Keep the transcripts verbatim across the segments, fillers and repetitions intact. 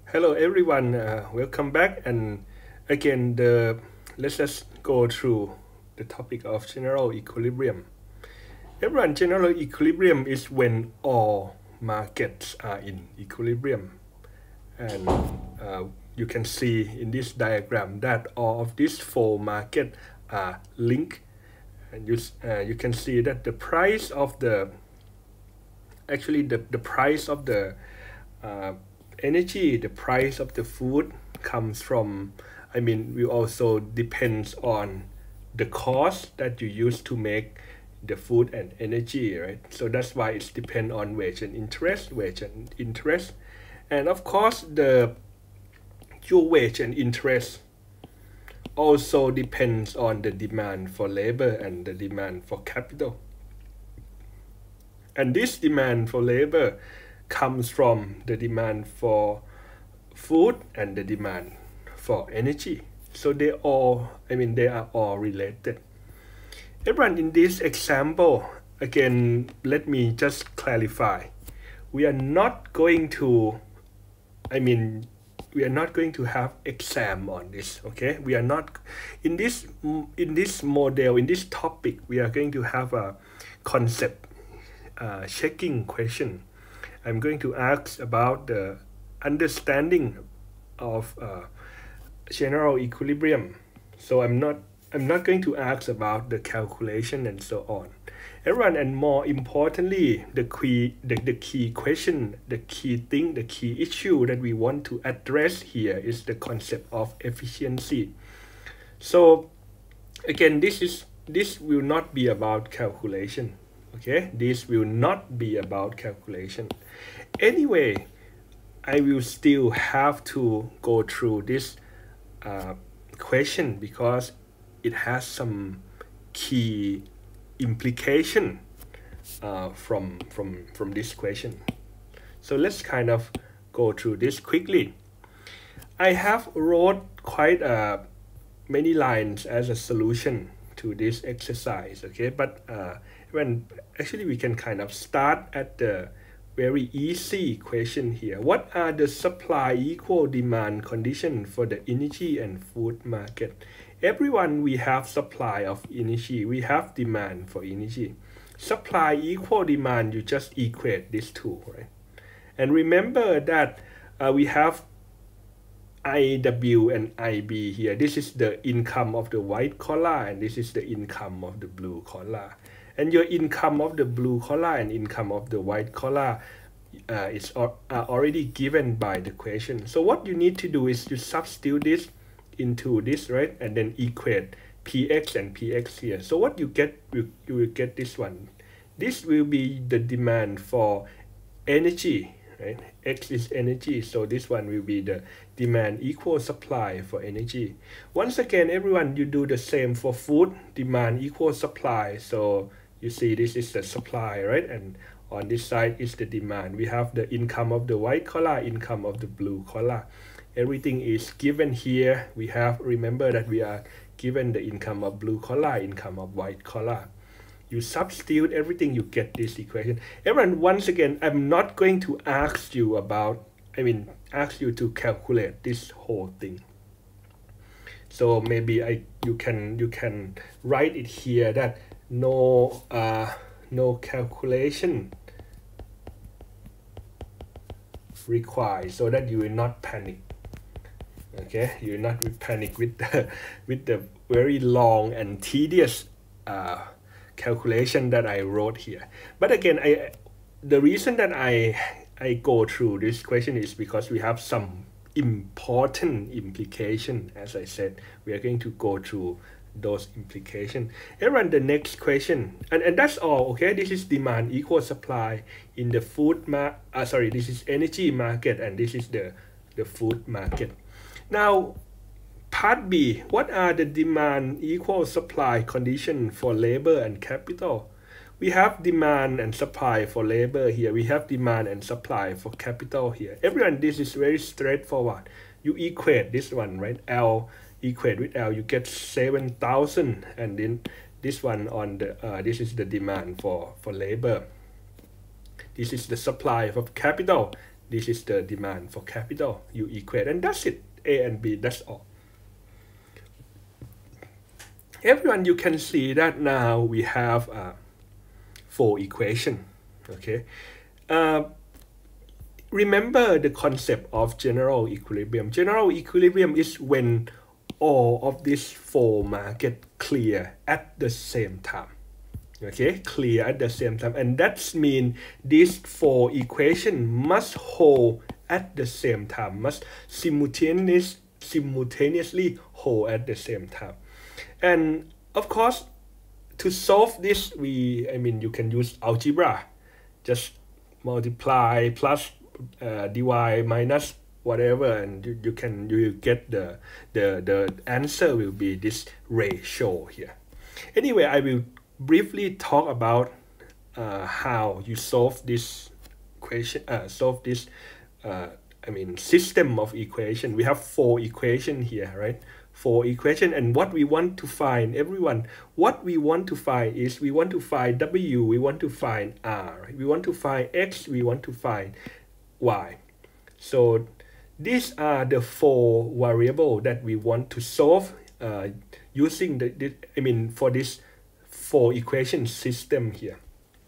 Hello everyone, uh, welcome back. And again, the let's just go through the topic of general equilibrium. Everyone, general equilibrium is when all markets are in equilibrium. And uh, you can see in this diagram that all of these four markets are linked. And you, uh, you can see that the price of the, actually the, the price of the uh, energy, the price of the food comes from, I mean, we also depends on the cost that you use to make the food and energy, right? So that's why it's depend on wage and interest, wage and interest. And of course, the your wage and interest also depends on the demand for labor and the demand for capital. And this demand for labor comes from the demand for food and the demand for energy. So they all, I mean, they are all related. Everyone, in this example, again, let me just clarify. We are not going to, I mean, we are not going to have exam on this, okay? We are not, in this, in this model, in this topic, we are going to have a concept uh, checking question. I'm going to ask about the understanding of uh, general equilibrium. So I'm not I'm not going to ask about the calculation and so on. Everyone, and more importantly, the key the, the key question, the key thing, the key issue that we want to address here is the concept of efficiency. So again, this is this will not be about calculation. Okay, this will not be about calculation. Anyway, I will still have to go through this uh, question because it has some key implication uh, from from from this question. So let's kind of go through this quickly. I have wrote quite uh, many lines as a solution to this exercise, okay? But uh, when actually we can kind of start at the very easy question here. What are the supply equal demand condition for the energy and food market? Everyone, we have supply of energy, we have demand for energy. Supply equal demand, you just equate these two, right? And remember that uh, we have I W and I B here. This is the income of the white collar and this is the income of the blue collar. And your income of the blue collar and income of the white collar uh, is uh, already given by the question. So what you need to do is you substitute this into this, right? And then equate P X and P X here. So what you get, you, you will get this one. This will be the demand for energy, right? X is energy, so this one will be the demand equal supply for energy. Once again, everyone, you do the same for food, demand equal supply. So you see this is the supply, right? And on this side is the demand. We have the income of the white collar, income of the blue collar. Everything is given here. We have, remember that we are given the income of blue collar, income of white collar. You substitute everything, you get this equation. Everyone, once again, I'm not going to ask you about, I mean, ask you to calculate this whole thing. So maybe I you can you can write it here that no uh, no calculation required, so that you will not panic. Okay, you will not panic with the with the very long and tedious uh, calculation that I wrote here. But again, I the reason that I I go through this question is because we have some important implication. As I said, we are going to go through those implications. And run the next question, and and that's all. Okay, this is demand equal supply in the food mar uh, sorry, this is energy market, and this is the the food market. Now, part B, what are the demand equal supply condition for labor and capital? We have demand and supply for labor here. We have demand and supply for capital here. Everyone, this is very straightforward. You equate this one, right? L equate with L, you get seven thousand, and then this one on the, uh, this is the demand for, for labor. This is the supply of capital. This is the demand for capital. You equate, and that's it. A and B, that's all. Everyone, you can see that now we have uh, four equation. Okay. Uh, remember the concept of general equilibrium. General equilibrium is when all of these four market clear at the same time. Okay, clear at the same time, and that means these four equation must hold at the same time, must simultaneous, simultaneously hold at the same time. And of course, to solve this, we, I mean, you can use algebra, just multiply plus uh, divide minus whatever, and you, you can you get the the the answer will be this ratio here. Anyway, I will briefly talk about uh, how you solve this equation, uh, solve this, uh, I mean, system of equation. We have four equation here, right? Four equation, and what we want to find, everyone, what we want to find is we want to find W, we want to find R, right? We want to find X, we want to find Y. So these are the four variables that we want to solve uh, using the, the, I mean, for this four equation system here.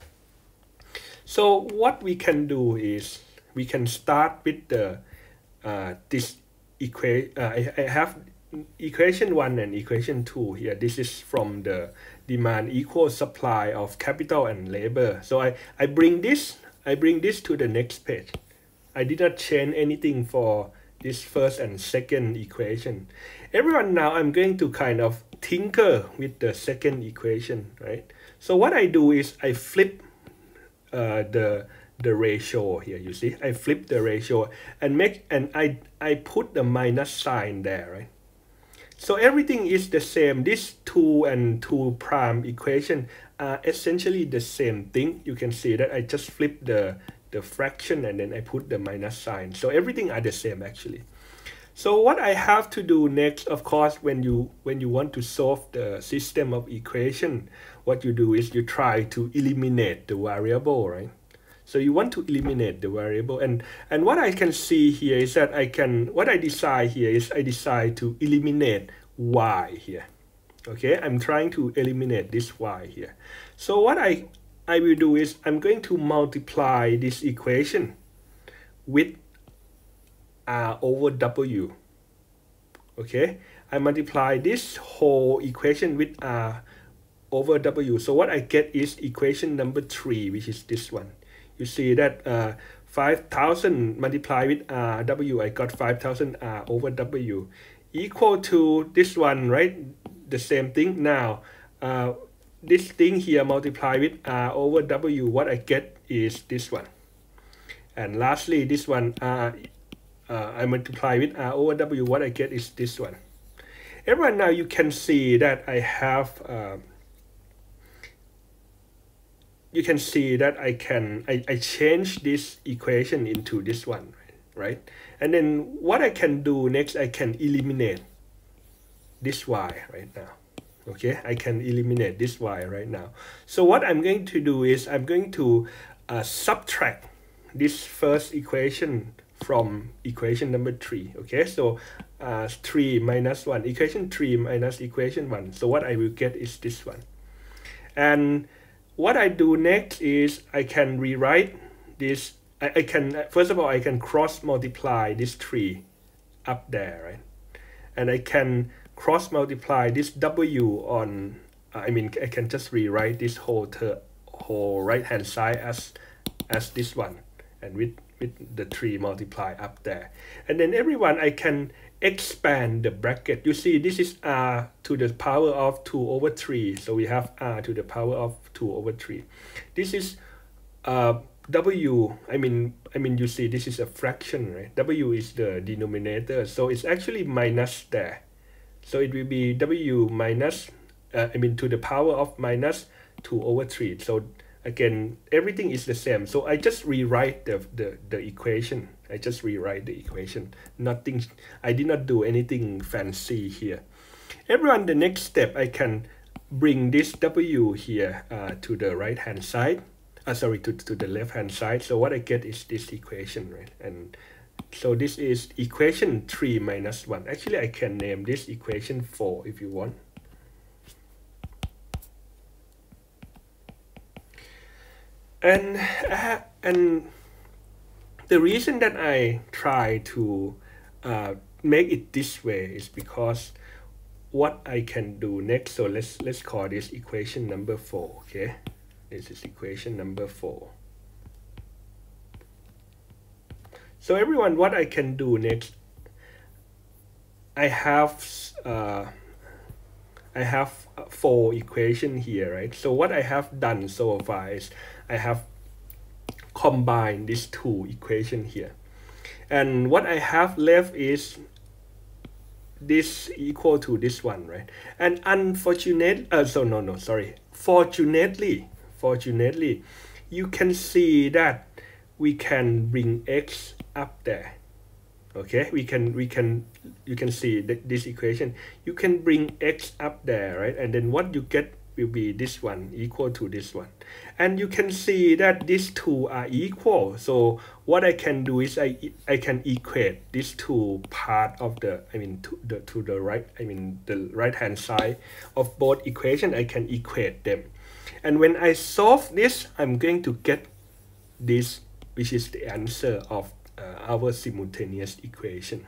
So what we can do is we can start with the uh, this equation. Uh, I, I have equation one and equation two here. This is from the demand equal supply of capital and labor. So I, I bring this I bring this to the next page. I did not change anything for this first and second equation. Everyone, now I'm going to kind of tinker with the second equation, right? So what I do is I flip uh, the the ratio here. You see, I flip the ratio and make and I I put the minus sign there, right? So everything is the same. This two and two prime equation are essentially the same thing. You can see that I just flip the the fraction and then I put the minus sign. So everything are the same actually. So what I have to do next, of course, when you when you want to solve the system of equation, what you do is you try to eliminate the variable, right? So you want to eliminate the variable, and and what I can see here is that I can what I decide here is I decide to eliminate y here. Okay, I'm trying to eliminate this y here. So what I I will do is I'm going to multiply this equation with R over W. Okay, I multiply this whole equation with R over W. So what I get is equation number three, which is this one. You see that uh, five thousand multiplied with R W, I got five thousand R over W equal to this one, right? The same thing. Now, uh, this thing here multiplied with R over W, what I get is this one. And lastly, this one, uh, uh, I multiply with R over W, what I get is this one. Everyone, now you can see that I have uh, you can see that I can I, I change this equation into this one, right? And then what I can do next, I can eliminate this y right now. Okay, I can eliminate this y right now. So what I'm going to do is I'm going to uh, subtract this first equation from equation number three. Okay, so uh, three minus one, equation three minus equation one. So what I will get is this one. And what I do next is I can rewrite this. I, I can, first of all, I can cross multiply this three up there, right? And I can cross multiply this W on, I mean, I can just rewrite this whole ter whole right hand side as as this one, and with, with the three multiply up there. And then everyone, I can expand the bracket. You see, this is R to the power of two over three. So we have R to the power of two over three. This is uh, W. I mean, I mean, you see, this is a fraction, right? W is the denominator. So it's actually minus there. So it will be W minus, uh, I mean, to the power of minus two over three. So again, everything is the same. So I just rewrite the, the, the equation. I just rewrite the equation. Nothing, I did not do anything fancy here. Everyone, the next step, I can bring this W here uh, to the right hand side, uh, sorry, to, to the left hand side. So what I get is this equation, right? And so this is equation three minus one. Actually, I can name this equation four if you want. And uh, and the reason that I try to uh, make it this way is because what I can do next. So let's let's call this equation number four. Okay, this is equation number four. So everyone, what I can do next, I have uh, I have four equations here, right? So what I have done so far is I have combined these two equations here, and what I have left is this equal to this one, right? And unfortunately, uh, so no, no, sorry. Fortunately, fortunately, you can see that we can bring x up there. Okay, we can we can you can see that this equation. You can bring x up there, right? And then what you get will be this one equal to this one, and you can see that these two are equal. So what I can do is I I can equate these two part of the I mean to the to the right I mean the right hand side of both equation. I can equate them, and when I solve this, I'm going to get this, which is the answer of uh, our simultaneous equation.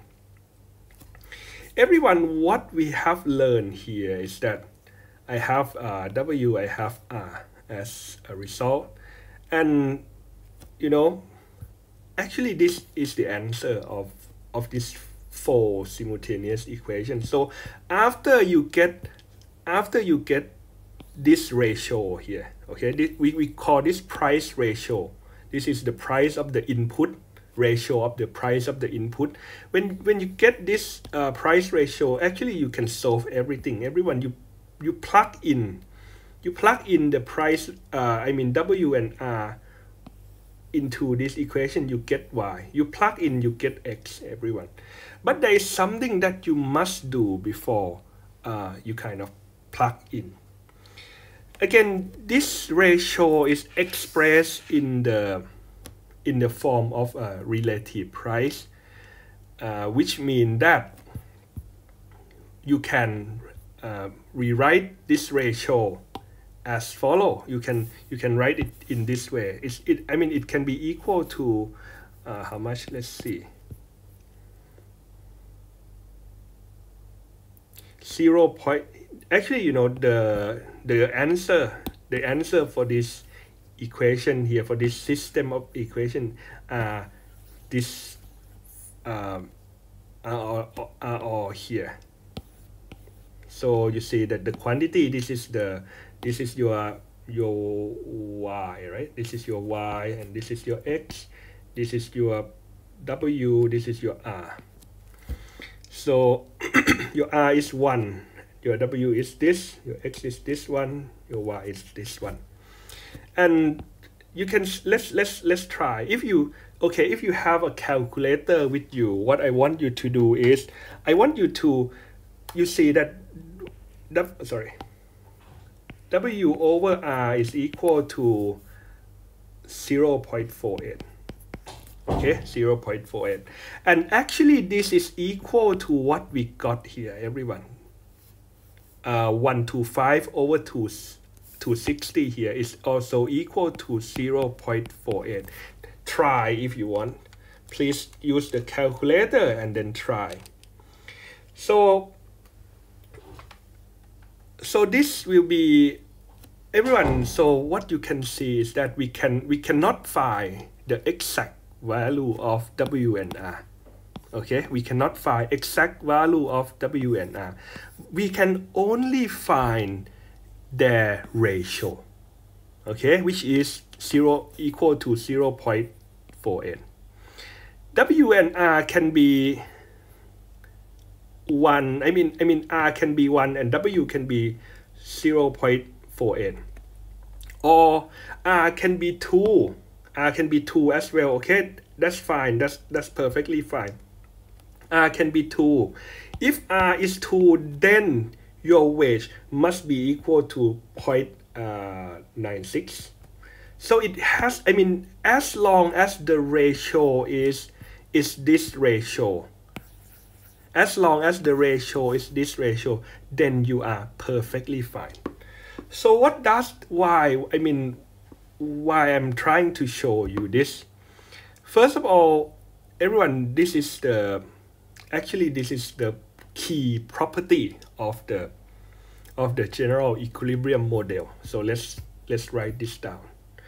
Everyone, what we have learned here is that I have uh, W, I have R as a result, and you know, actually this is the answer of of this four simultaneous equations. So after you get after you get this ratio here, okay, this, we, we call this price ratio. This is the price of the input, ratio of the price of the input. When when you get this uh, price ratio, actually you can solve everything. Everyone, you you plug in you plug in the price uh, I mean W and R into this equation, you get Y. You plug in, you get X, everyone. But there is something that you must do before uh, you kind of plug in. Again, this ratio is expressed in the in the form of a relative price, uh, which means that you can uh, rewrite this ratio as follow. You can you can write it in this way. It's it. I mean, it can be equal to uh, how much? Let's see. Zero point. Actually, you know the the answer the answer for this equation here, for this system of equation, uh, this um, are, are all here. So you see that the quantity, this is the this is your your y, right? This is your y, and this is your x. This is your w. This is your r. So your r is one. Your w is this. Your x is this one. Your y is this one. And you can let's let's let's try. If you okay, if you have a calculator with you, what I want you to do is I want you to you see that w, sorry w over r is equal to zero point four eight. Okay, zero point four eight, and actually this is equal to what we got here, everyone. Uh, one twenty-five over two two sixty here is also equal to zero point four eight. Try if you want. Please use the calculator and then try. So, so this will be everyone. So what you can see is that we can we cannot find the exact value of W and R. Okay, we cannot find exact value of W and R. We can only find their ratio, okay, which is zero equal to zero point four eight. W and R can be one. I mean, I mean R can be one and W can be zero point four eight, or R can be two. R can be two as well. Okay, that's fine. That's that's perfectly fine. R can be two. If R is two, then your wage must be equal to zero point nine six. So it has, I mean, as long as the ratio is is this ratio, as long as the ratio is this ratio, then you are perfectly fine. So what does, why, I mean, why I'm trying to show you this? First of all, everyone, this is the, actually this is the key property of the of the general equilibrium model. So let's let's write this down.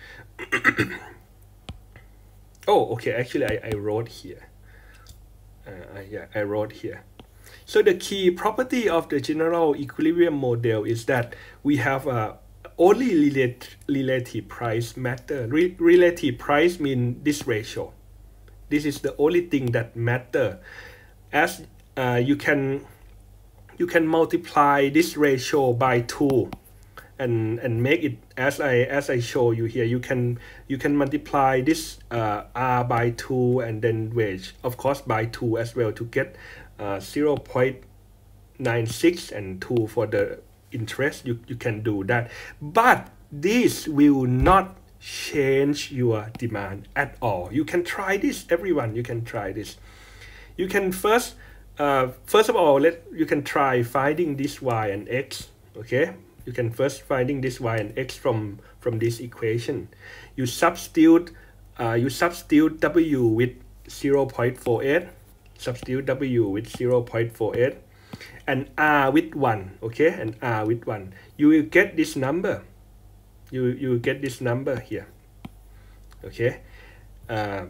Oh, okay, actually I, I wrote here. Uh, I, yeah, I wrote here. So the key property of the general equilibrium model is that we have a only relate, relative price matter. Re, relative price means this ratio. This is the only thing that matter. As uh, you can you can multiply this ratio by two and and make it as I as I show you here. You can you can multiply this uh, R by two and then wage, of course, by two as well to get uh, zero point nine six and two for the interest. You, you can do that, but this will not change your demand at all. You can try this, everyone. You can try this. You can first uh, first of all let you can try finding this y and x. Okay, you can first finding this y and x from from this equation. You substitute uh, you substitute w with zero point four eight, substitute w with zero point four eight and r with one. Okay, and r with one, you will get this number. You you will get this number here. Okay, uh,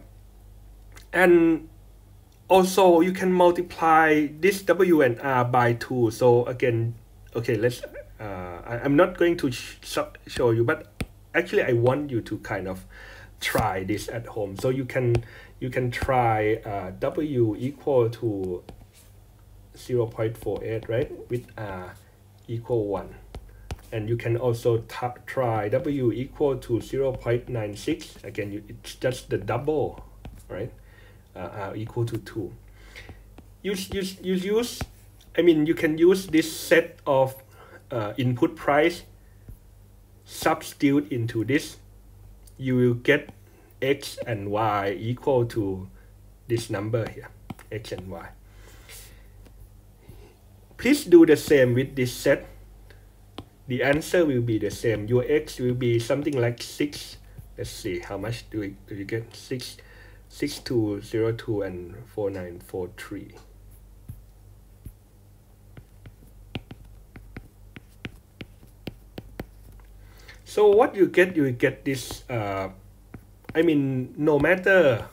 and also you can multiply this w and r by two. So again, okay, let's uh, I, I'm not going to sh show you, but actually I want you to kind of try this at home. So you can you can try uh, w equal to zero point four eight, right, with r equal one, and you can also try w equal to zero point nine six. Again, you, it's just the double, right? Uh, r equal to two. Use use you use. I mean, you can use this set of uh, input price. Substitute into this. You will get x and y equal to this number here, x and y. Please do the same with this set. The answer will be the same. Your x will be something like six. Let's see, how much do, we, do you get? six, six two zero two and four nine four three. So what you get, you get this, uh, I mean, no matter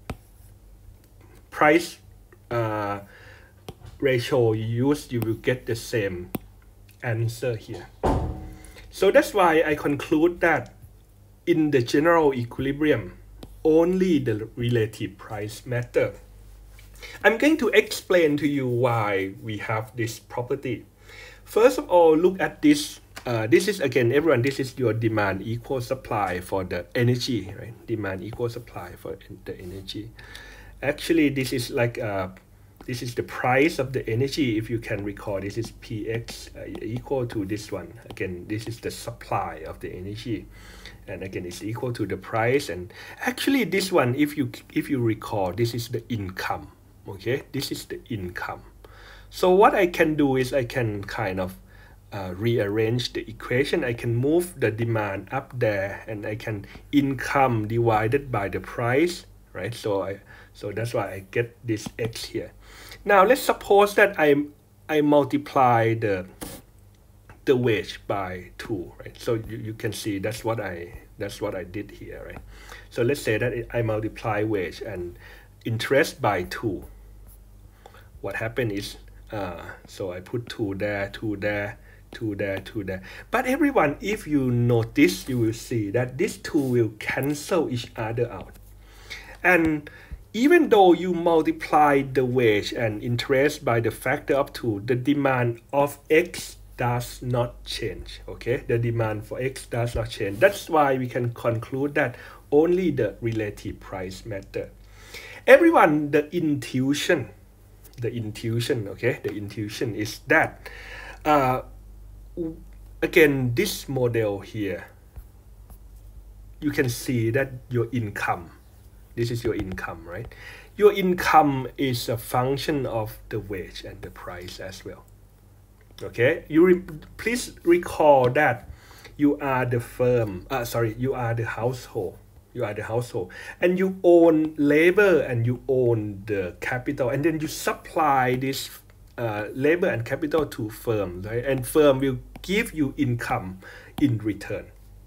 price uh, ratio you use, you will get the same answer here. So that's why I conclude that in the general equilibrium, only the relative price matter. I'm going to explain to you why we have this property. First of all, look at this. Uh, this is, again, everyone, this is your demand equal supply for the energy, right? Demand equal supply for the energy. Actually, this is like uh, this is the price of the energy. If you can recall, this is P X uh, equal to this one. Again, this is the supply of the energy, and again, it's equal to the price. And actually, this one, if you if you recall, this is the income. Okay, this is the income. So what I can do is I can kind of uh, rearrange the equation. I can move the demand up there, and I can income divided by the price, right? So I so that's why I get this x here. Now let's suppose that I I multiply the the wage by two, right? So you, you can see that's what I that's what I did here, right? So let's say that I multiply wage and interest by two. What happened is uh, so I put two there, two there, two there, two there. But everyone, if you notice, you will see that these two will cancel each other out. And even though you multiply the wage and interest by the factor of two, the demand of x does not change. Okay, the demand for x does not change. That's why we can conclude that only the relative price matter. Everyone, the intuition, the intuition, okay, the intuition is that, uh, again, this model here, you can see that your income, this is your income, right? Your income is a function of the wage and the price as well. Okay, you re please recall that you are the firm, uh, sorry, you are the household. You are the household and you own labor and you own the capital, and then you supply this uh, labor and capital to firm, right? And firm will give you income in return.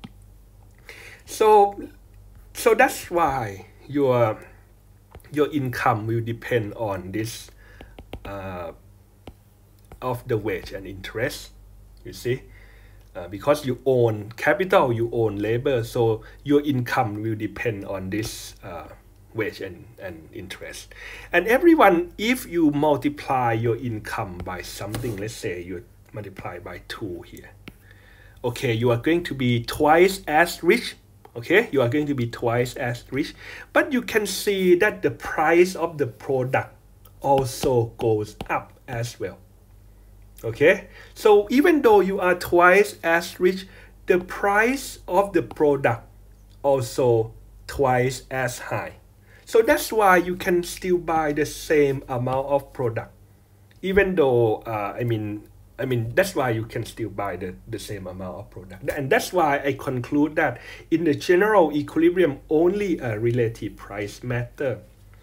So, so that's why your your income will depend on this uh, of the wage and interest. You see. Uh, because you own capital, you own labor, so your income will depend on this uh, wage and, and interest. And everyone, if you multiply your income by something, let's say you multiply by two here, okay, you are going to be twice as rich, okay, you are going to be twice as rich, but you can see that the price of the product also goes up as well. Okay, so even though you are twice as rich, the price of the product also twice as high. So that's why you can still buy the same amount of product, even though uh, I mean, I mean that's why you can still buy the, the same amount of product, and that's why I conclude that in the general equilibrium, only a relative price matter.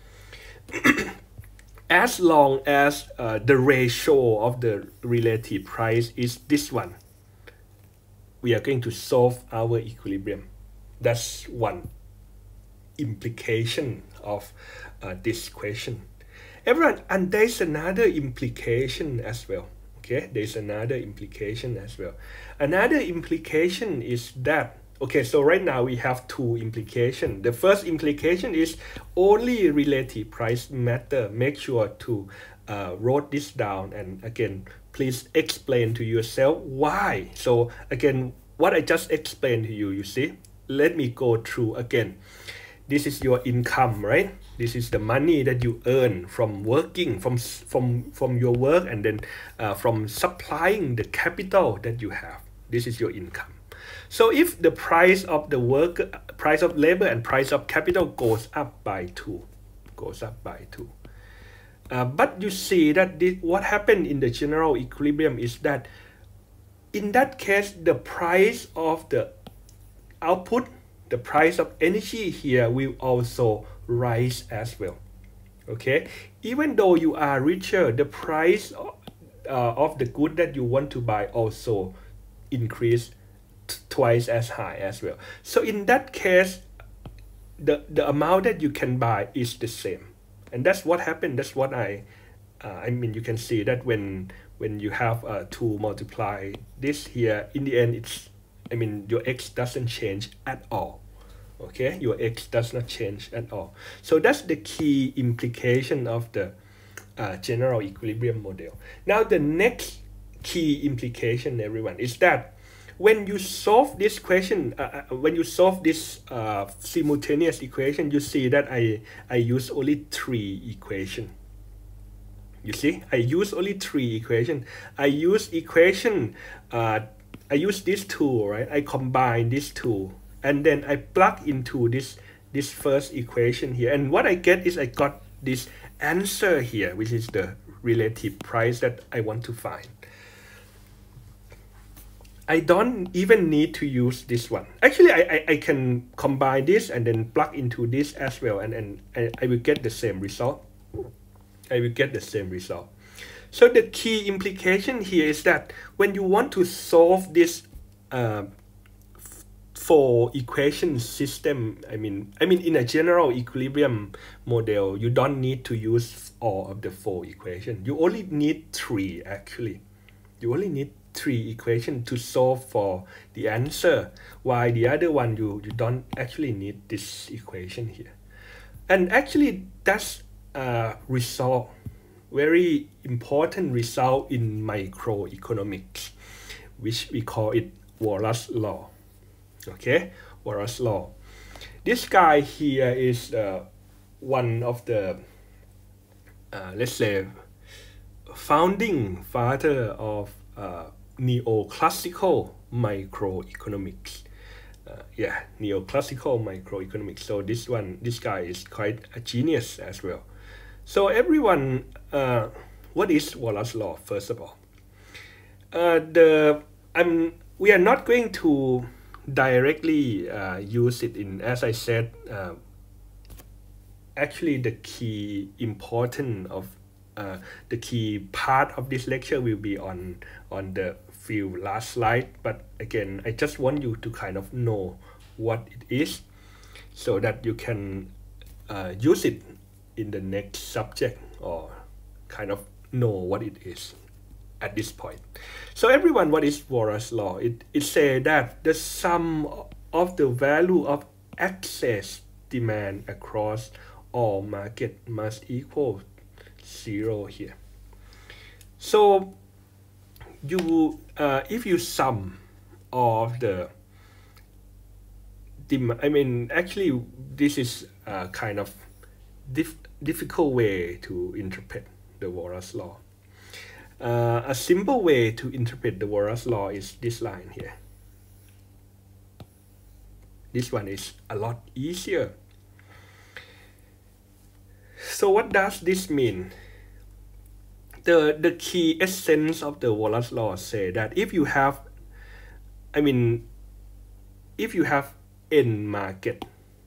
As long as uh, the ratio of the relative price is this one, we are going to solve our equilibrium. That's one implication of uh, this question. Everyone, and there's another implication as well. Okay, there's another implication as well. Another implication is that, okay, so right now we have two implications. The first implication is only relative price matter. Make sure to uh, write this down, and again, please explain to yourself why. So again, what I just explained to you, you see, let me go through again. This is your income, right? This is the money that you earn from working, from from from your work, and then uh, from supplying the capital that you have. This is your income. So if the price of the work, price of labor and price of capital goes up by two, goes up by two. Uh, but you see that the, what happened in the general equilibrium is that in that case, the price of the output, the price of energy here will also rise as well. Okay, even though you are richer, the price of, uh, of the good that you want to buy also increase twice as high as well. So in that case, the the amount that you can buy is the same, and that's what happened. That's what I uh, I mean, you can see that when when you have uh, to multiply this here, in the end it's, I mean, your x doesn't change at all. Okay, your x does not change at all. So that's the key implication of the uh, general equilibrium model. Now the next key implication, everyone, is that when you solve this question, uh, when you solve this uh, simultaneous equation, you see that I, I use only three equations. You see, I use only three equations. I use equation, uh, I use this two, right? I combine these two, and then I plug into this, this first equation here. And what I get is I got this answer here, which is the relative price that I want to find. I don't even need to use this one. Actually, I, I, I can combine this and then plug into this as well, and, and I, I will get the same result. I will get the same result. So the key implication here is that when you want to solve this uh, four equation system, I mean, I mean in a general equilibrium model, you don't need to use all of the four equations. You only need three actually. You only need three equations to solve for the answer, while the other one you, you don't actually need this equation here. And actually that's a result, very important result in microeconomics, which we call it Walras law. Okay, Walras law. This guy here is uh, one of the uh, let's say founding father of uh, neoclassical microeconomics. uh, yeah, neoclassical microeconomics. So this one, this guy is quite a genius as well. So everyone, uh, what is Wallace law? First of all, uh, the I'm we are not going to directly uh, use it in, as I said. Uh, actually, the key important of uh, the key part of this lecture will be on on the few last slide. But again, I just want you to kind of know what it is, so that you can uh, use it in the next subject, or kind of know what it is at this point. So everyone, what is Wallace law? It it says that the sum of the value of excess demand across all market must equal zero here. So you uh, if you sum of the demand, I mean, actually this is a kind of dif difficult way to interpret the Wallace law. Uh, a simple way to interpret the Wallace law is this line here. This one is a lot easier. So what does this mean? The, the key essence of the Wallace law say that if you have, I mean, if you have n market,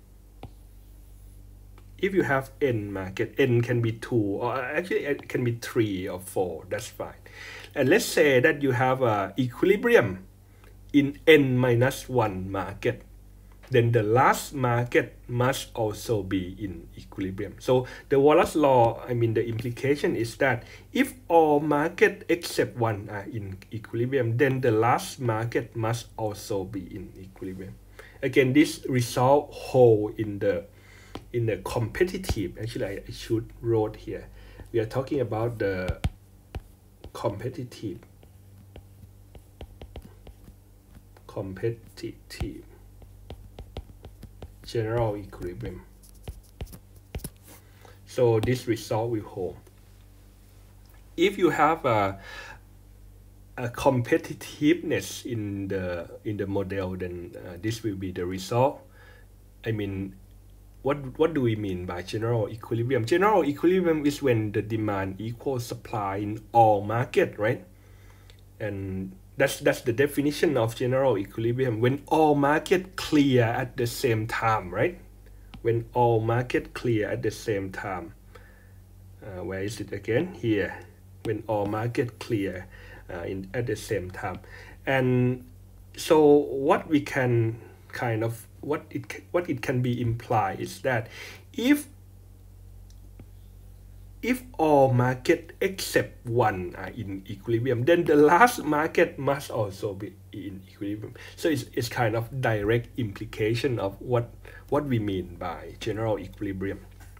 if you have n market, n can be two, or actually it can be three or four, that's fine. And let's say that you have a equilibrium in n minus one market, then the last market must also be in equilibrium. So the Wallace law, I mean, the implication is that if all market except one are in equilibrium, then the last market must also be in equilibrium. Again, this result hold in the in the competitive, actually I, I should wrote here, we are talking about the competitive competitive general equilibrium. So this result will hold. If you have a, a competitiveness in the in the model, then uh, this will be the result. I mean, what what do we mean by general equilibrium? General equilibrium is when the demand equals supply in all market, right? And that's that's the definition of general equilibrium, when all market clear at the same time, right? When all market clear at the same time. Uh, where is it again? Here. When all market clear uh, in at the same time. And so what we can kind of what it what it can be implied is that if if all market except one are in equilibrium, then the last market must also be in equilibrium. So it's, it's kind of direct implication of what what we mean by general equilibrium.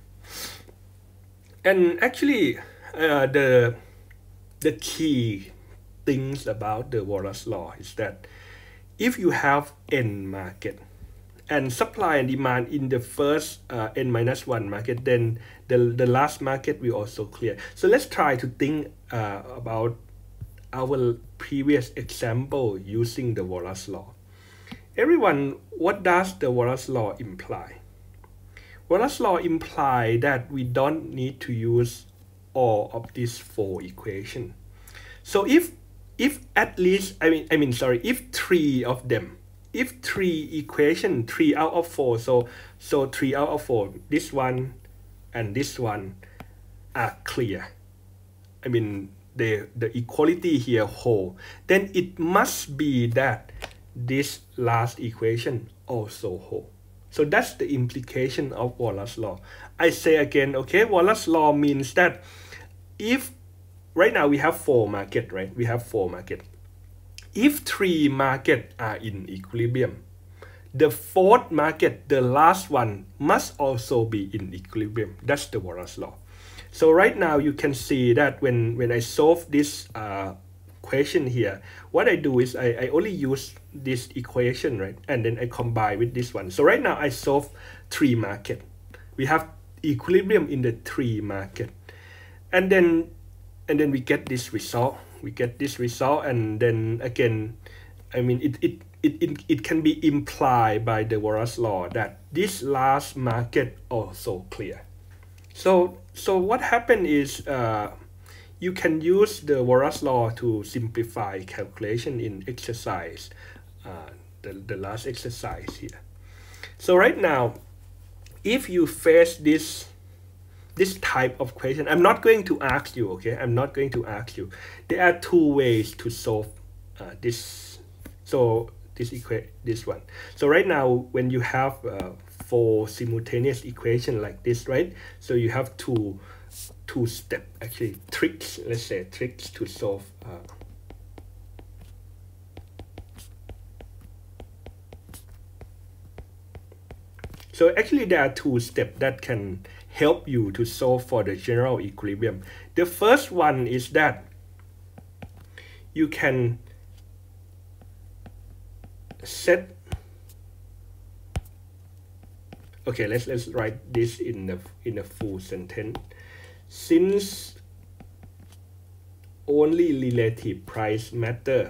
And actually, uh, the the key things about the Wallace law is that if you have n market and supply and demand in the first uh, n minus one market, then the, the last market will also clear. So let's try to think uh, about our previous example using the Wallace law. Everyone, what does the Wallace law imply? Wallace law implies that we don't need to use all of these four equations. So if if at least, I mean, I mean, sorry, if three of them, if three equation, three out of four, so so three out of four, this one and this one are clear. I mean, the the equality here hold. Then it must be that this last equation also hold. So that's the implication of Wallace law. I say again, okay, Wallace law means that if right now we have four market, right? We have four market. If three market are in equilibrium, the fourth market, the last one, must also be in equilibrium. That's the Wallace law. So right now you can see that when, when I solve this uh, question here, what I do is I, I only use this equation, right? And then I combine with this one. So right now I solve three market. We have equilibrium in the three market. And then and then we get this result. We get this result, and then again, I mean, it, it it, it, it can be implied by the Walras law that this last market also clear. So, so what happened is uh, you can use the Walras law to simplify calculation in exercise, uh, the, the last exercise here. So right now, if you face this this type of question, I'm not going to ask you, okay? I'm not going to ask you. There are two ways to solve uh, this. So this equa this one. So right now, when you have uh, four simultaneous equation like this, right? So you have two two step actually tricks. Let's say tricks to solve. Uh, so actually, there are two steps that can help you to solve for the general equilibrium. The first one is that you can set. Okay, let's let's write this in the in a full sentence. Since only relative price matter,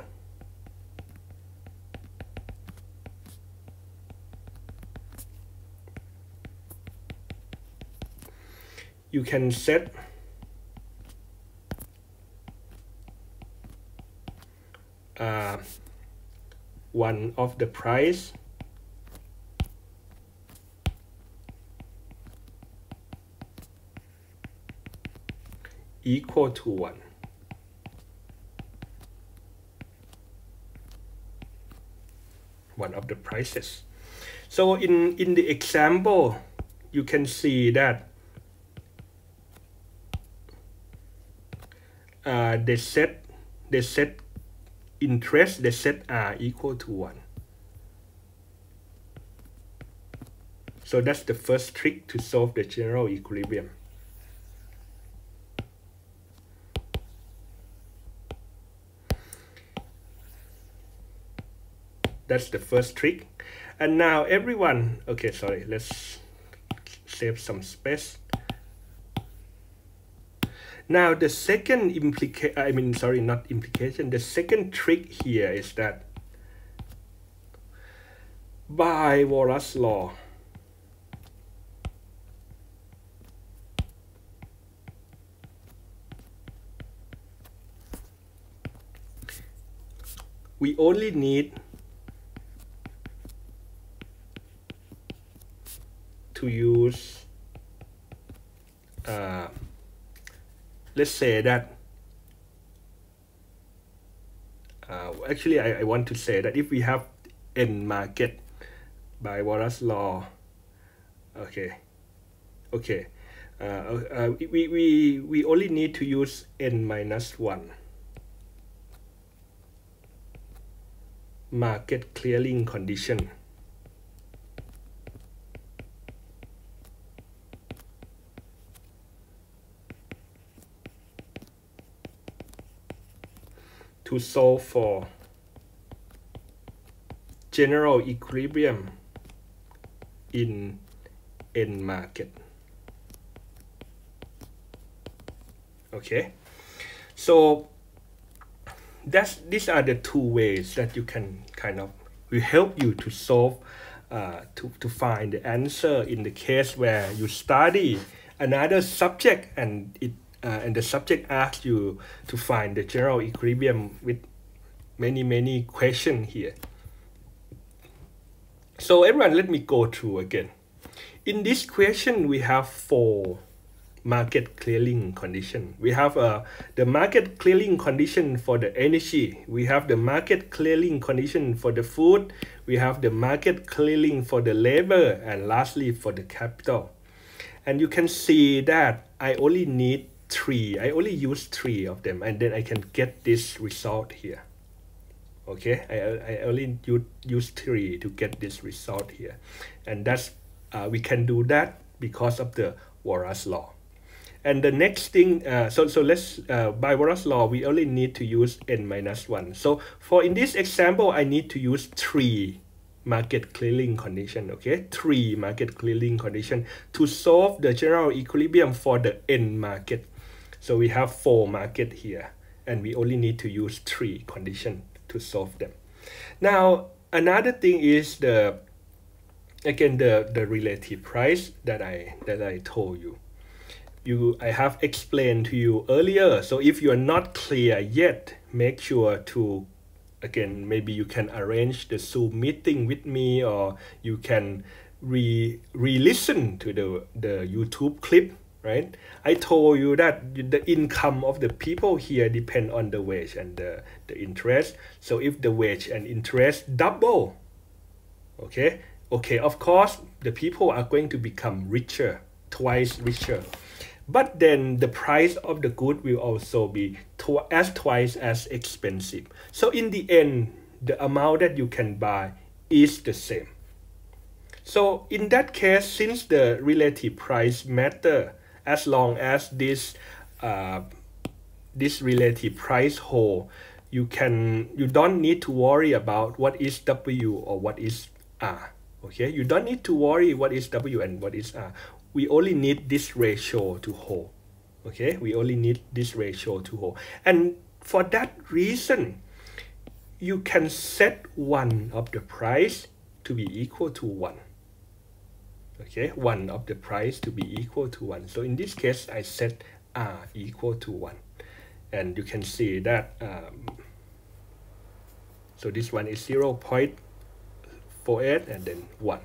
you can set uh, one of the price equal to one. One of the prices. So in, in the example, you can see that uh, they set they set interest, they set R equal to one. So that's the first trick to solve the general equilibrium. That's the first trick. And now everyone, okay, sorry, let's save some space. Now the second implication, I mean, sorry, not implication, the second trick here is that by Walras law, we only need to use, uh, let's say that, uh, actually I, I want to say that if we have n market by Walras law, okay, okay, uh, uh, we, we, we only need to use n minus one market clearing condition to solve for general equilibrium in n market. Okay, so that's these are the two ways that you can kind of will help you to solve uh, to, to find the answer in the case where you study another subject and it Uh, and the subject asks you to find the general equilibrium with many, many questions here. So everyone, let me go through again. In this question, we have four market clearing conditions. We have uh, the market clearing condition for the energy. We have the market clearing condition for the food. We have the market clearing for the labor. And lastly, for the capital. And you can see that I only need three. I only use three of them, and then I can get this result here. Okay, I, I only use, use three to get this result here, and that's uh, we can do that because of the Walras law. And the next thing, uh, so so let's uh, by Walras law we only need to use n minus one. So for in this example, I need to use three market clearing condition. Okay, three market clearing condition to solve the general equilibrium for the n market. So we have four market here, and we only need to use three conditions to solve them. Now, another thing is the again the the relative price that I that I told you. You I have explained to you earlier. So if you are not clear yet, make sure to again maybe you can arrange the Zoom meeting with me, or you can re re-listen to the the YouTube clip. Right? I told you that the income of the people here depend on the wage and the, the interest. So if the wage and interest double, okay, okay, of course, the people are going to become richer, twice richer. But then the price of the good will also be tw as twice as expensive. So in the end, the amount that you can buy is the same. So in that case, since the relative price matter, as long as this uh, this relative price hold, you can you don't need to worry about what is W or what is R. Okay, you don't need to worry what is W and what is R. We only need this ratio to hold. Okay, we only need this ratio to hold, and for that reason, you can set one of the price to be equal to one. Okay, one of the price to be equal to one. So in this case, I set R equal to one. And you can see that, um, so this one is zero point four eight and then one.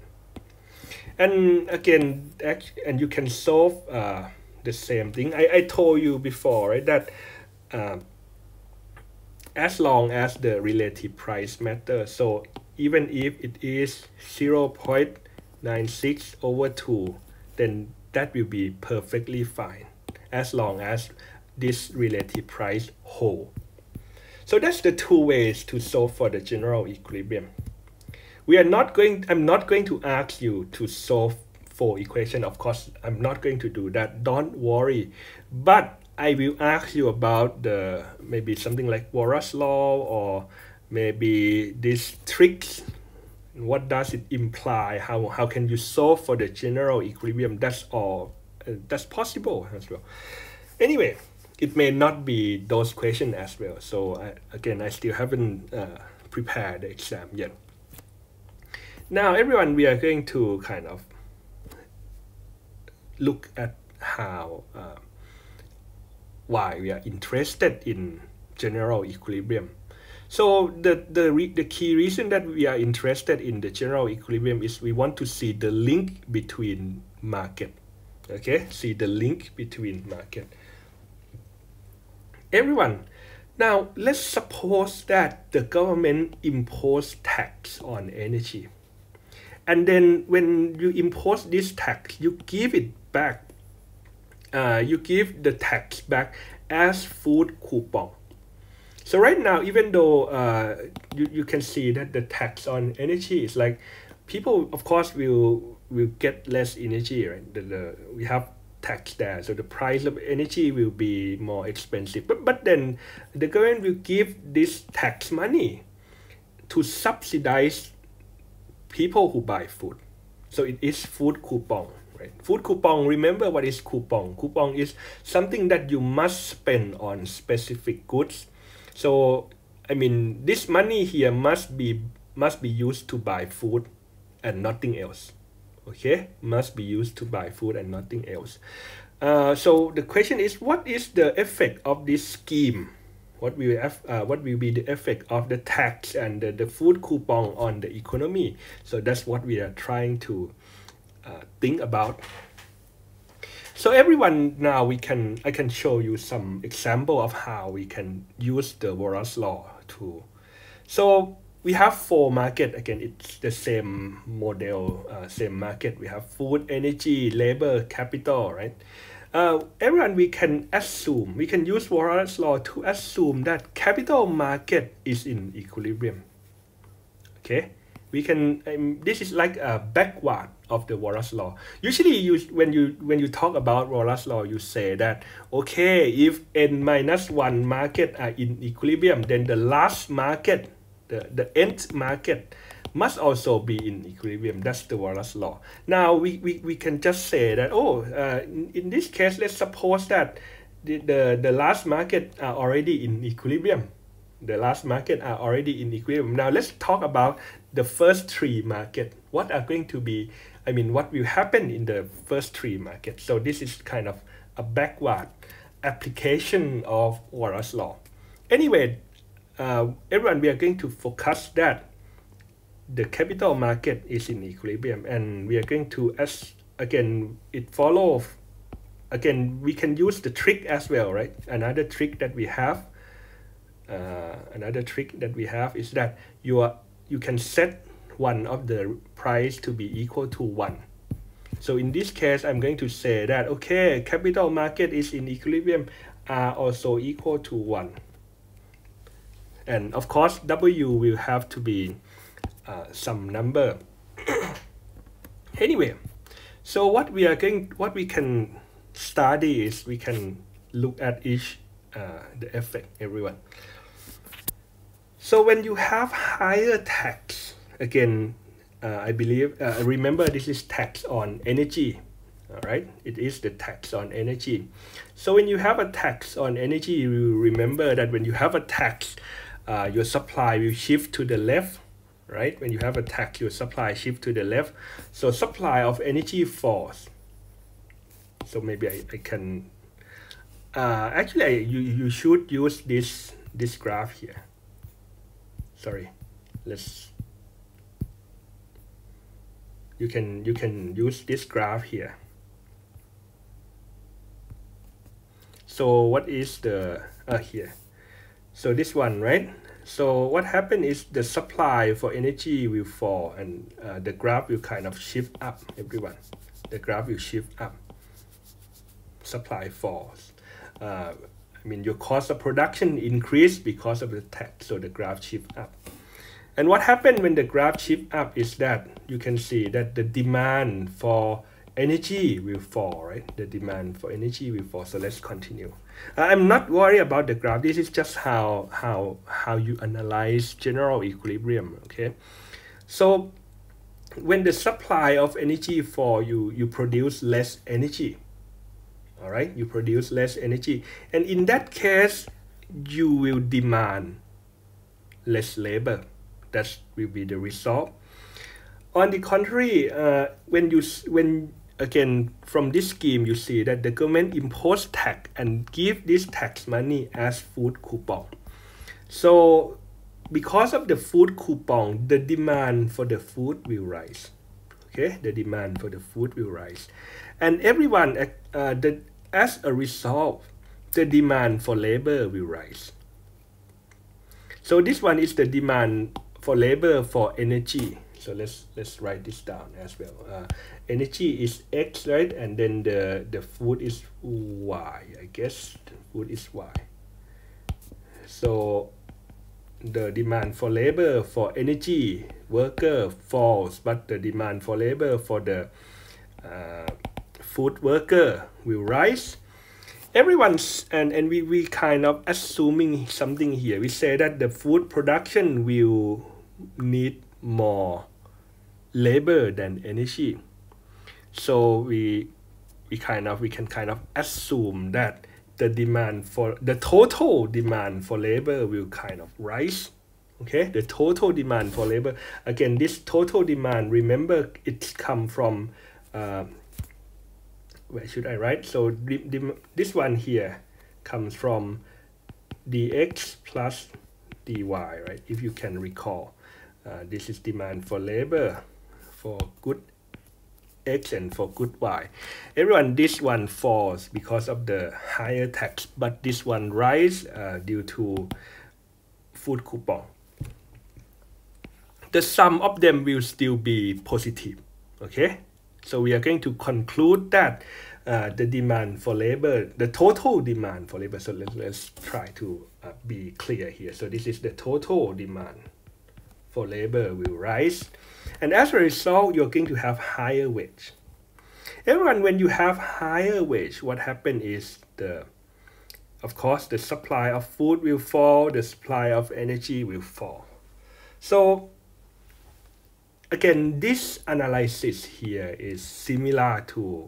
And again, and you can solve uh, the same thing. I, I told you before, right, that uh, as long as the relative price matters, so even if it is zero point nine six over two, then that will be perfectly fine as long as this relative price hold. So that's the two ways to solve for the general equilibrium. We are not going, I'm not going to ask you to solve four equation. Of course, I'm not going to do that. Don't worry. But I will ask you about the maybe something like Walras law, or maybe these tricks. What does it imply? How, how can you solve for the general equilibrium? That's all. Uh, that's possible as well. Anyway, it may not be those questions as well. So I, again, I still haven't uh, prepared the exam yet. Now, everyone, we are going to kind of look at how, uh, why we are interested in general equilibrium. So the, the, re the key reason that we are interested in the general equilibrium is we want to see the link between market. Okay, see the link between market. Everyone, now let's suppose that the government impose tax on energy. And then when you impose this tax, you give it back. Uh, you give the tax back as food coupon. So right now, even though uh, you, you can see that the tax on energy is like, people, of course, will will get less energy, right? The, the, we have tax there, so the price of energy will be more expensive. But, but then the government will give this tax money to subsidize people who buy food. So it is food coupon, right? Food coupon, remember what is coupon? Coupon is something that you must spend on specific goods. So, I mean, this money here must be must be used to buy food and nothing else. Okay, must be used to buy food and nothing else. Uh, so the question is, what is the effect of this scheme? What will uh, what will be the effect of the tax and the, the food coupon on the economy? So that's what we are trying to uh, think about. So everyone, now we can I can show you some example of how we can use the Walras law to. So we have four market. Again, it's the same model, uh, same market. We have food, energy, labor, capital, right? Uh, everyone, we can assume, we can use Walras law to assume that capital market is in equilibrium. Okay, we can. Um, this is like a backward of the Walras law. Usually, you when you when you talk about Walras law, you say that okay, if n minus one market are in equilibrium, then the last market, the the nth market, must also be in equilibrium. That's the Walras law. Now we, we, we can just say that, oh, uh, in, in this case, let's suppose that the, the, the last market are already in equilibrium. The last market are already in equilibrium. Now let's talk about the first three market. What are going to be, I mean, what will happen in the first three markets? So this is kind of a backward application of Walras law. Anyway, uh, everyone, we are going to focus that the capital market is in equilibrium, and we are going to, as again, it follows, again, we can use the trick as well, right? Another trick that we have, uh, another trick that we have is that you are, you can set one of the price to be equal to one. So in this case, I'm going to say that, okay, capital market is in equilibrium are also equal to one. And of course, W will have to be uh, some number. Anyway, so what we are going, what we can study is we can look at each, uh, the effect, everyone. So when you have higher tax, again, uh, I believe, uh, remember this is tax on energy, all right? It is the tax on energy. So when you have a tax on energy, you remember that when you have a tax, uh, your supply will shift to the left, right? When you have a tax, your supply shift to the left. So supply of energy falls. So maybe I, I can, uh, actually, I, you, you should use this, this graph here. Sorry, let's, you can, you can use this graph here. So what is the, uh, here. So this one, right? So what happened is the supply for energy will fall, and uh, the graph will kind of shift up, everyone. The graph will shift up. Supply falls. Uh, I mean, your cost of production increase because of the tax, so the graph shift up. And what happened when the graph shift up is that you can see that the demand for energy will fall, right? The demand for energy will fall. So let's continue. Uh, I'm not worried about the graph. This is just how how how you analyze general equilibrium. Okay, so when the supply of energy fall, you you produce less energy. All right, you produce less energy, and in that case, you will demand less labor. That will be the result. On the contrary, uh, when you when again from this scheme, you see that the government impose tax and give this tax money as food coupon. So because of the food coupon, the demand for the food will rise. Okay, the demand for the food will rise, and everyone uh, the as a result, the demand for labor will rise. So this one is the demand for labor for energy. So let's let's write this down as well. Uh, energy is X, right? And then the, the food is Y, I guess. The food is Y. So the demand for labor for energy worker falls, but the demand for labor for the uh, food worker will rise. Everyone's, and, and we, we kind of assuming something here. We say that the food production will need more labor than energy. So we we kind of we can kind of assume that the demand for the total demand for labor will kind of rise. Okay, the total demand for labor. Again, this total demand, remember, it's come from uh, where should I write? So the, the, this one here comes from dx plus dy, right? If you can recall, uh, this is demand for labor for good X and for good Y. Everyone, this one falls because of the higher tax, but this one rise uh, due to food coupon. The sum of them will still be positive. Okay, so we are going to conclude that uh, the demand for labor, the total demand for labor. So let's, let's try to uh, be clear here. So this is the total demand for labor will rise. And as a result, you're going to have higher wage. Everyone, when you have higher wage, what happens is the, of course, the supply of food will fall, the supply of energy will fall. So again, this analysis here is similar to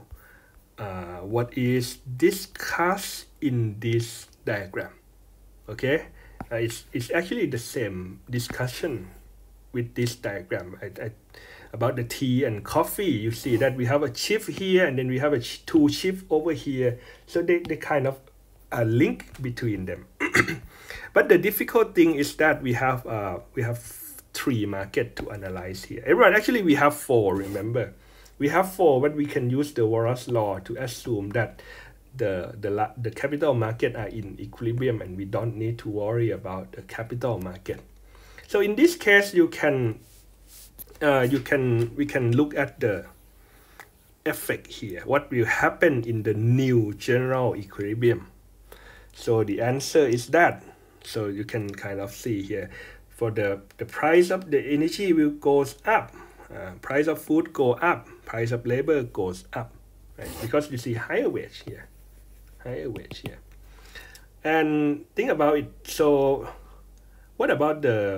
uh, what is discussed in this diagram. Okay, uh, it's, it's actually the same discussion with this diagram. I, I, about the tea and coffee, you see that we have a shift here and then we have a sh two shift over here. So they, they kind of a link between them. But the difficult thing is that we have uh, we have three market to analyze here. Everyone, actually we have four, remember. We have four, but we can use the Walras law to assume that the, the, the capital market are in equilibrium and we don't need to worry about the capital market. So in this case, you can, uh, you can, we can look at the effect here. What will happen in the new general equilibrium? So the answer is that. So you can kind of see here, for the, the price of the energy will goes up, uh, price of food go up, price of labor goes up, right? Because you see higher wage here, higher wage here. And think about it. So what about the,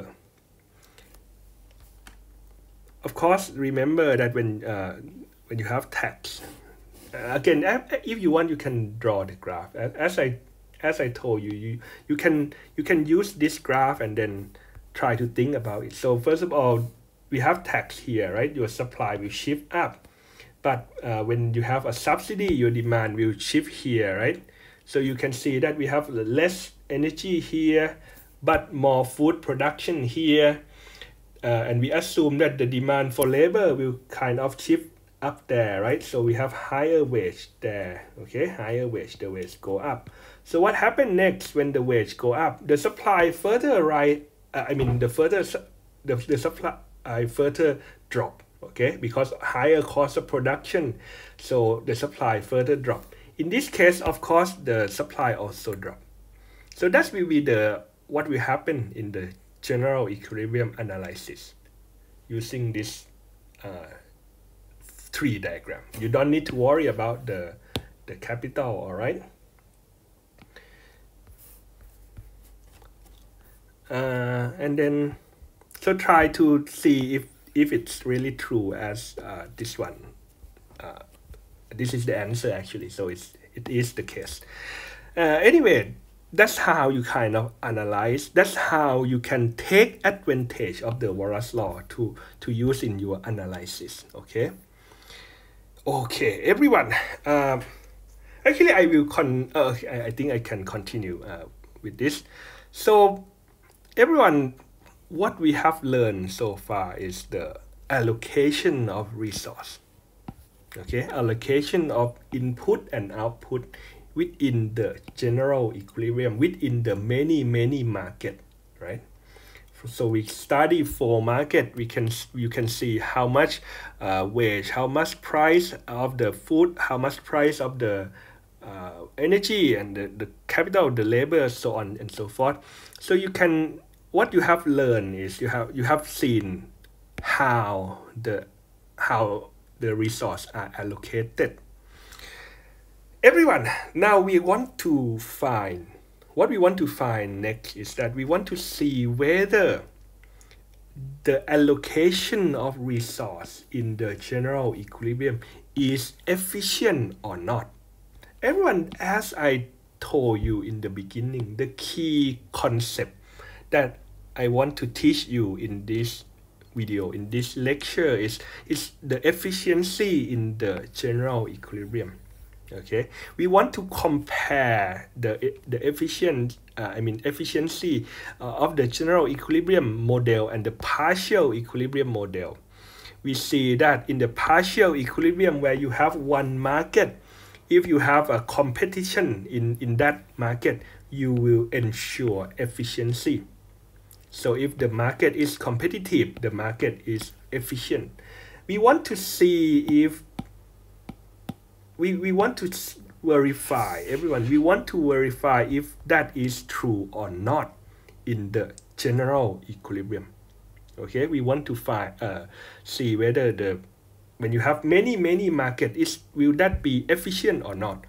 of course, remember that when, uh, when you have tax, uh, again, if you want, you can draw the graph. As I As I told you, you you can you can use this graph and then try to think about it. So first of all, we have tax here, right? Your supply will shift up, but uh, when you have a subsidy, your demand will shift here, right? So you can see that we have less energy here, but more food production here, uh, and we assume that the demand for labor will kind of shift up there, right? So we have higher wage there, okay? Higher wage, the wage go up. So what happened next when the wage go up? The supply further right, uh, I mean the further the, the supply further drop, okay? Because higher cost of production, so the supply further drop. In this case, of course, the supply also drop. So that will be the what will happen in the general equilibrium analysis using this uh, tree diagram. You don't need to worry about the the capital, all right? Uh, and then so try to see if if it's really true as uh, this one. Uh, this is the answer actually, so it's it is the case. Uh, anyway, that's how you kind of analyze. That's how you can take advantage of the Walras law to to use in your analysis. Okay. Okay, everyone. Uh, actually, I will con. Uh, I, I think I can continue uh, with this. So. Everyone, what we have learned so far is the allocation of resource. Okay, allocation of input and output within the general equilibrium, within the many, many market, right? So we study for market, we can you can see how much uh, wage, how much price of the food, how much price of the uh, energy and the, the capital, the labor, so on and so forth. So you can, what you have learned is you have you have seen how the how the resources are allocated. Everyone, now we want to find, what we want to find next is that we want to see whether the allocation of resource in the general equilibrium is efficient or not. Everyone, as I told you in the beginning, the key concept that I want to teach you in this video, in this lecture, is, is the efficiency in the general equilibrium. Okay, we want to compare the the efficient, uh, I mean efficiency uh, of the general equilibrium model and the partial equilibrium model. We see that in the partial equilibrium where you have one market, if you have a competition in in that market, you will ensure efficiency. So if the market is competitive, the market is efficient. We want to see if We, we want to verify, everyone, we want to verify if that is true or not in the general equilibrium. Okay, we want to find, uh, see whether the, when you have many, many markets, is, will that be efficient or not?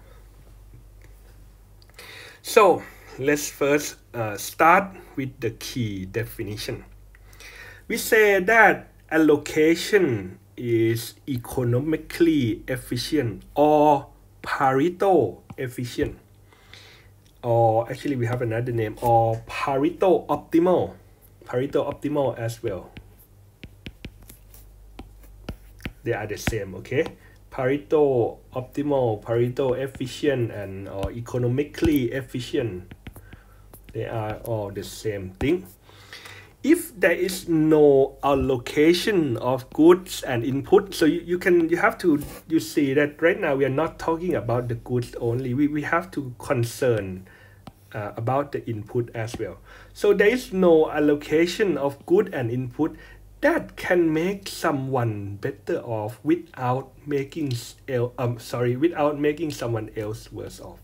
So let's first uh, start with the key definition. We say that allocation is economically efficient or Pareto efficient. or actually we have another name, or Pareto optimal, Pareto optimal as well. They are the same, okay? Pareto optimal, Pareto efficient, and or economically efficient. They are all the same thing. If there is no allocation of goods and input, so you, you can you have to you see that right now we are not talking about the goods only. We we have to concern uh, about the input as well. So there is no allocation of good and input that can make someone better off without making el um sorry without making someone else worse off.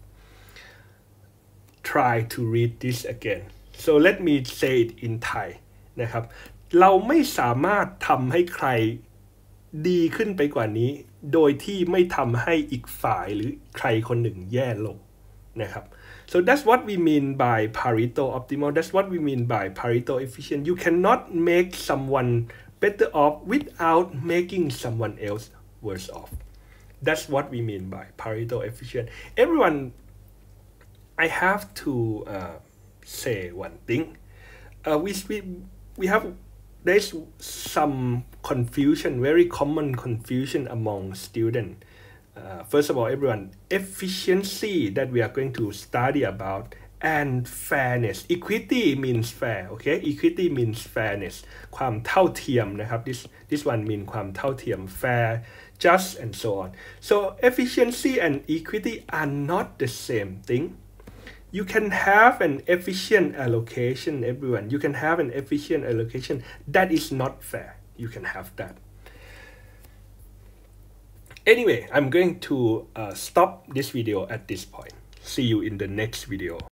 Try to read this again. So let me say it in Thai นะครับเราไม่สามารถทำให้ใครดีขึ้นไปกว่านี้โดยที่ไม่ทำให้อีกฝ่ายหรือใครคนหนึ่งแย่ลงนะครับ so that's what we mean by Pareto optimal, that's what we mean by Pareto efficient. You cannot make someone better off without making someone else worse off. That's what we mean by Pareto efficient. Everyone, I have to uh, say one thing. Uh, we, we, we have, there's some confusion, very common confusion among students. Uh, first of all, everyone, efficiency that we are going to study about and fairness. Equity means fair, okay? Equity means fairness. ความเท่าเทียมนะครับ this this one mean ความเท่าเทียม fair, just, and so on. So efficiency and equity are not the same thing. You can have an efficient allocation, everyone. You can have an efficient allocation that is not fair. You can have that. Anyway, I'm going to uh, stop this video at this point. See you in the next video.